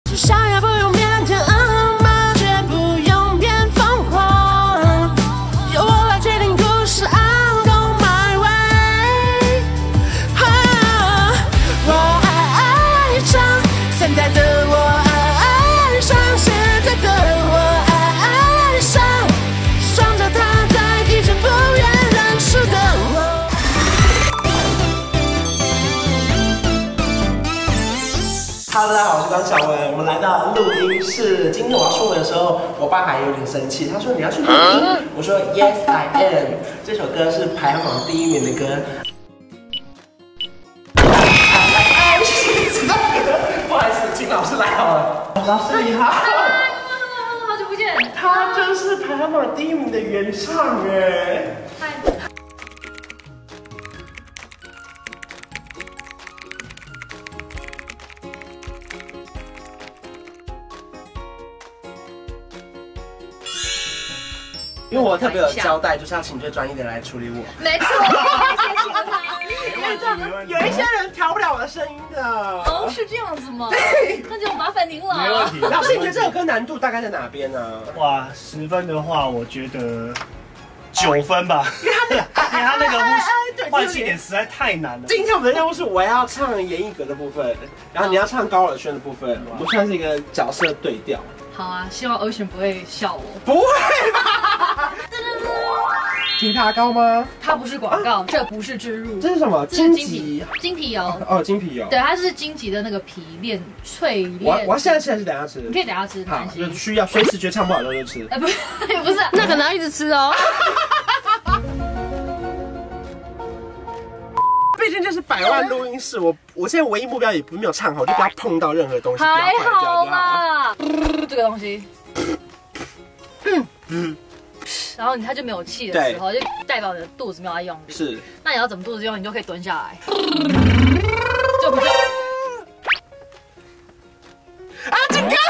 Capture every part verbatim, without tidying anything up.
至少也不用变天鹅，麻雀不用变凤凰，由我来决定故事 ，I'm go my way。啊，我爱上现在的我，爱上现在的我，爱上双脚踏在地上不愿认输的我。 Hello， 大家好，我是张小文。我们来到录音室。今天我要出门的时候，我爸还有点生气，他说你要去录音。我说 Yes I am。这首歌是排行榜第一名的歌。哎，知道不好意思，请老师来好了。老师你好。 好久不见。 他就是排行榜第一名的原唱哎。 嗨。 因为我特别有交代，就是要请最专业的来处理我。 没错，谢谢他。 因为这样有一些人调不了我的声音的。 哦，是这样子吗？那就麻烦您了。 没问题。 老师，你觉得这首歌难度大概在哪边呢？ 哇，十分的话，我觉得九分吧。因为他那个，因为他那个换气点实在太难了。 今天我们的任务是我要唱严艺格的部分，然后你要唱高尔宣的部分，我们算是一个角色对调。 好啊，希望 Ocean 不会笑我。 不会吧？枇杷膏吗？ 它不是广告，这不是植入。 这是什么？荆棘。 金皮油。 哦，金皮油。对， 它是荆棘的那个皮炼淬炼。 我我要现在吃还是等下吃？ 你可以等下吃， 好，就需要随时觉得唱不好就吃。 哎，不，不是，那可能要一直吃哦。 毕竟这是百万录音室，我我现在唯一目标也不没有唱好，就不要碰到任何东西， 还好啦。这个东西，嗯嗯，然后你它就没有气的时候，就代表你的肚子没有在用力。 是， 那你要怎么肚子用？你就可以蹲下来，就比较。 啊，进歌！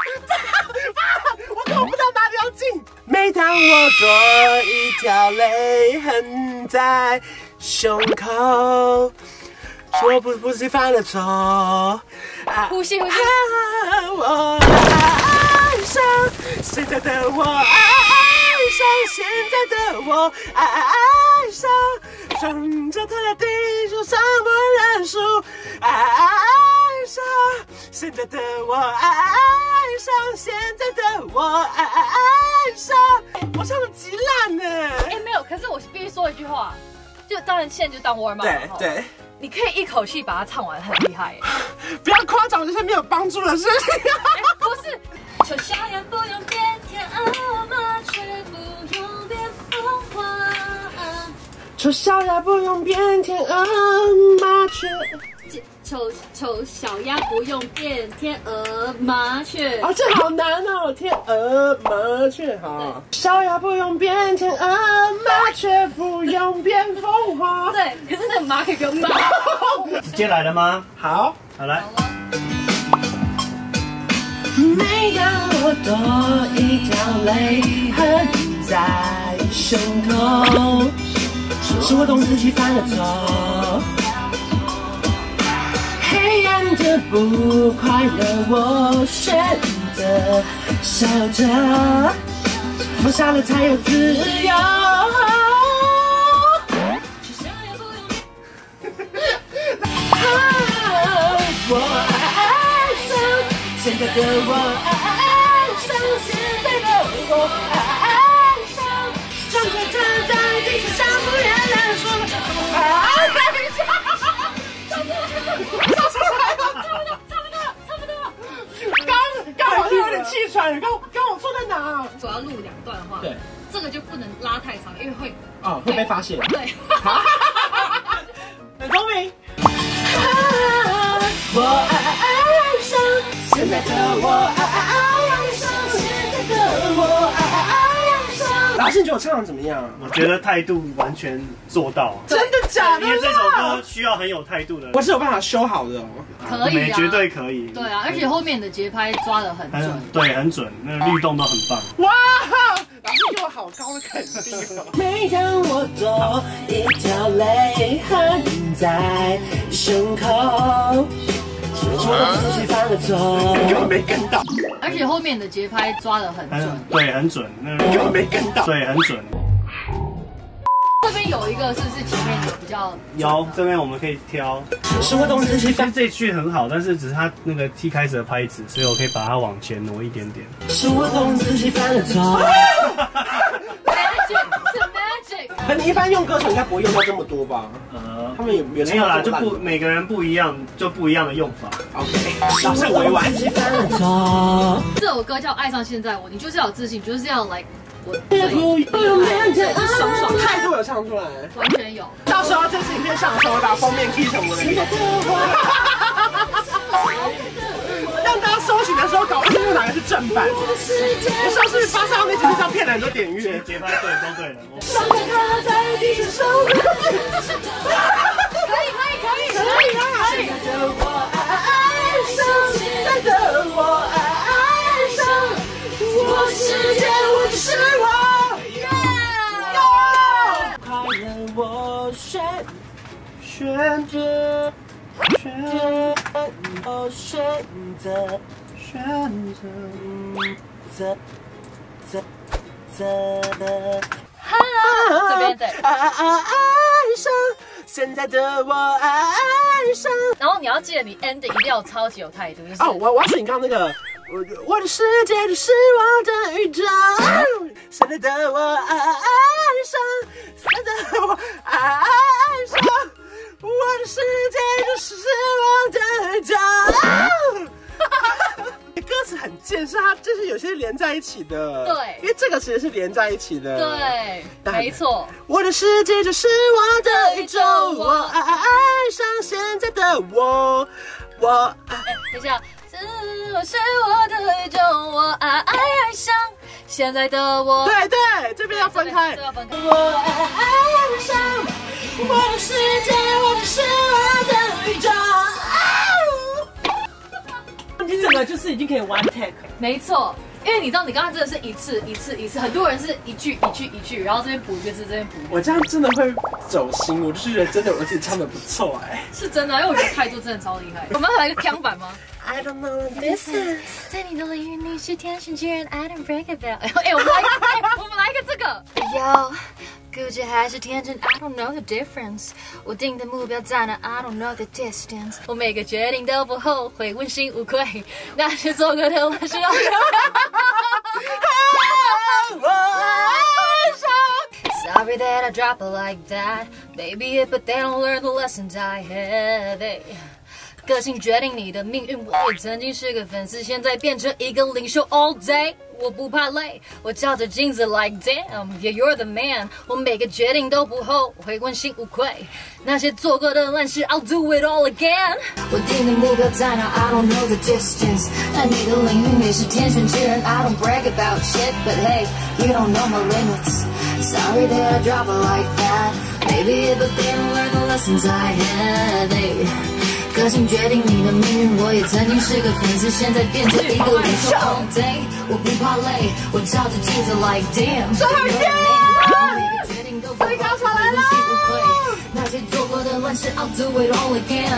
我根本不知道哪里要进。每当我多一条泪痕在。 胸口，说不不是犯了错。 呼吸呼吸。 我爱上现在的我，爱上现在的我，爱上双脚踏在地上上不认输，爱上现在的我，爱上现在的我，爱上。我唱的极烂呢。 哎，没有，可是我必须说一句话。 就当然，现在就当 warm up 对对， 你可以一口气把它唱完，很厉害耶！ 不要夸奖这些没有帮助的事情。 不是，丑小鸭不用变天鹅，麻雀不用变凤凰。 丑小鸭不用变天鹅，麻雀。 丑丑小鸭不用变天鹅，麻雀。 哦，这好难哦！天鹅麻雀好。小鸭不用变天鹅，麻雀不用变凤凰。 对，可是那个麻可以跟马。 直接来了吗？ 好， 好来。 每当我多一条泪痕在胸口，是我懂自己犯了错。 黑暗的不快乐，我选择笑着，放下了才有自由。我爱上现在的我，爱上现在的我，爱上双脚踏在地上上不愿认输。爱上。 有点气喘，刚刚我错在哪？ 我要录两段的话， 对， 这个就不能拉太长，因为会哦会被发现。 对， 很聪明。 我爱上现在的我，爱上现在的我，爱上。 老师，你觉得我唱的怎么样？ 我觉得态度完全做到。 真的假的？ 因为这首歌需要很有态度的。 我是有办法修好的哦。 可以啊， 绝对可以。 对啊，而且后面的节拍抓得很准， 对，很准，那个律动都很棒。 哇，老师给我好高的肯定哦。 每当我多一条泪痕在胸口， 说到自己犯了错，根本没跟到。 而且后面的节拍抓得很准， 对，很准，那根本没跟到， 对，很准。 这边有一个是不是前面有比较？ 有，这边我们可以挑。 说到自己犯， 其实这一句很好，但是只是它那个一开始的拍子，所以我可以把它往前挪一点点。 是我懂自己犯了错。 Magic 是 magic。 可你一般用歌手应该不会用到这么多吧？呃，他们有有没有啦，就不每个人不一样，就不一样的用法。 OK， 老师委婉。 这首歌叫《爱上现在我》，你就是要有自信，就是要 like 我对， 就是爽爽态度有唱出来， 完全有。 到时候这支影片上的时候，把封面 key 成我的脸。让大家搜寻的时候搞不清楚哪个是正版。我上次发上那集就这样骗了很多点阅， 节拍对都对了。 可以可以可以可以可以。 我爱上现在的我，爱上我世界，我就是我。快乐我选选择选我选择选择择择择。 这边对。 爱上现在的我，爱上。 然后你要记得，你 end 一定要超级有态度，就是哦，我我要说你刚刚那个，我我的世界就是我的宇宙，现在的我爱上，现在的我爱上，我的世界就是我的宇宙。歌词很贱，是它就是有些连在一起的， 对， 因为这个其实是连在一起的， 对，没错。 我的世界就是我的宇宙，我爱上现在的我，我哎，等一下，是我是我的宇宙，我爱爱上现在的我。 对对，这边要分开， 这要分开。 我爱上我的世界，我就是我的宇宙。 你整个就是已经可以 one take， 没错，因为你知道，你刚刚真的是一次一次一次，很多人是一句一句一句，然后这边补一个字，这边补一个字。 我这样真的会走心，我就是觉得真的我自己唱的不错哎， 是真的，因为我觉得态度真的超厉害。我们要来一个腔版吗 ？I don't know this is。 在你的领域你是天选之人 ，I don't break it down。哎，我们来一个，哎，我们来一个这个。有。固执还是天真 ，I don't know the difference。我定的目标在哪 ，I don't know the distance。我每个决定都不后悔，问心无愧。那些做过的我是要。 我爱上。 Sorry that I drop it like that, baby, but they don't learn the lessons I had. They 个性决定你的命运，我也曾经是个粉丝，现在变成一个领袖 all day。我不怕累，我照着镜子 like damn, yeah you're the man。我每个决定都不后悔，问心无愧。那些做过的烂事 ，I'll do it all again。我定的目标在哪 ，I don't know the distance。在你的领域你是天选之人 ，I don't brag about shit, but hey, you don't know my limits. Sorry that I drop it like that, baby, but they don't learn the lessons I had. They 个性决定你的命运，我也曾经是个粉丝，现在变成一个领袖 all day。我不怕累，我照着镜子 like damn。这很厉害！每个决定都不后悔，问心无愧。那些做过的烂事 ，I'll do it all again。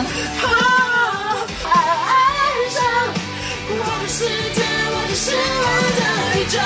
爱上我的世界，我就是我的宇宙。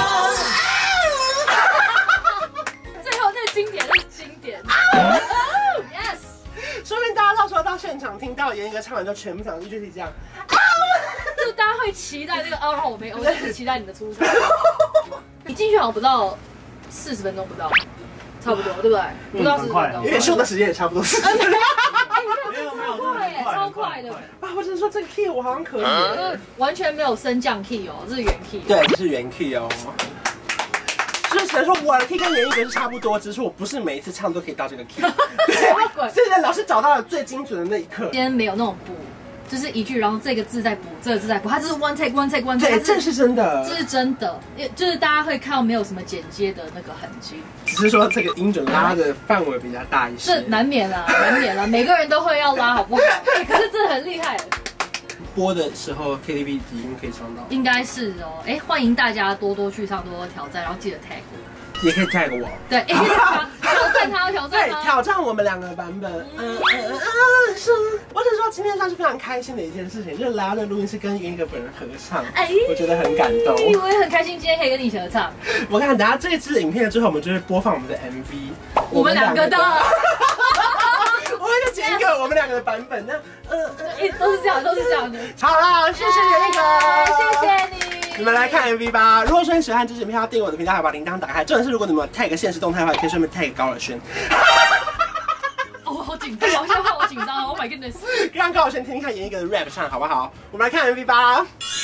最后那个经典，那是经典。Yes。 说明大家到时候到现场听到严一哥唱完之后，全部场就是这样， 就大家会期待这个哦，让我没，我就是期待你的出场。你进去好像不到四十分钟，不到，差不多，对不对？不到四十分钟， 因为秀的时间也差不多是。 哎，没有没有，超快耶，超快的。 啊，我只是说这个 key 我好像可以， 完全没有升降 key 哦，这是原 key。 对，这是原 key 哦。就是只能说我的 key 跟严一格是差不多，只是我不是每一次唱都可以到这个 key。对，现在老师找到了最精准的那一刻。 今天没有那种补，就是一句，然后这个字再补，这个字再补，它就是 one take one take one take。 对，这是真的， 这是真的，就是大家会看到没有什么剪接的那个痕迹。 只是说这个音准拉的范围比较大一些。 这难免啦，难免啦，每个人都会要拉，好不好？哎，可是真的很厉害。 播的时候 K T V 已经可以唱到， 应该是哦。哎，欢迎大家多多去唱，多多挑战，然后记得 tag 我， 也可以 tag 我。 对，哎，挑挑战他，挑战对， 他， 挑战我们两个版本。嗯嗯嗯嗯，是。我只是说今天算是非常开心的一件事情，就是来到这个录音室跟云一个本人合唱， 哎， 我觉得很感动。 我也很开心今天可以跟你合唱。 我看等下这支影片的最后，我们就会播放我们的 M V， 我们两个的。 我们就剪一个我们两个的版本，那嗯嗯，都是这样，都是这样的。 好啦，谢谢云一个， 谢谢你。 你们来看 M V 吧。如果说你喜欢这支影片，要订阅我的频道，还把铃铛打开。重点是，如果你们 tag 限时动态的话，也可以顺便 tag 高尔轩。 哦，好紧张，我现在好紧张 ，Oh my goodness！ 让高尔轩听听看演一个的 rap 唱好不好？我们来看 M V 吧。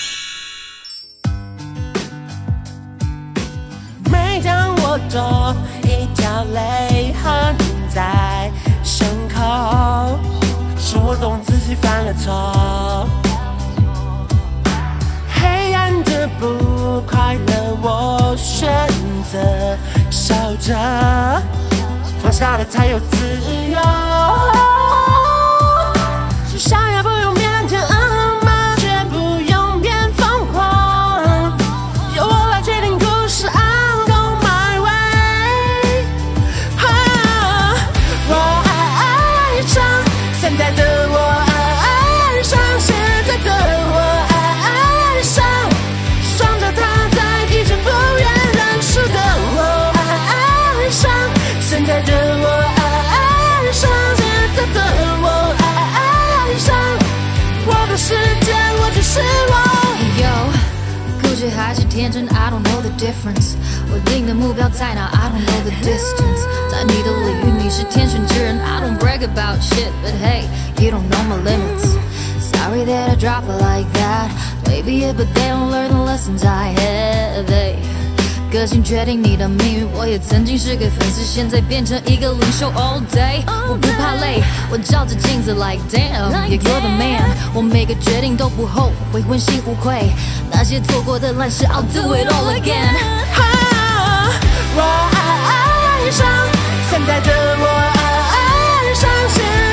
每当我多一条泪痕在胸口，是我懂自己犯了错。黑暗的不快乐，我选择守着，放下了才有自由。是想要不用变成恶魔，却不用变疯狂。由我来决定故事 ，I'm go my way。我爱上现在的我，爱上现在的我。现在的我爱上，现在的我爱上，我的世界，我就是我。 Yo， 固执还是天真 ，I don't know the difference。我定的目标在哪 ？I don't know the distance。在你的领域，你是天选之人。I don't brag about shit，but hey，you don't know my limits。Sorry that I drop it like that。Maybe it，but they don't learn the lessons I have。They 个性决定你的命运，我也曾经是个粉丝，现在变成一个领袖 all day。我不怕累，我照着镜子 like damn，yeah you're the man。我每个决定都不后悔，问心无愧。那些做过的烂事 ，I'll do it all again。 我爱上现在的我，爱上现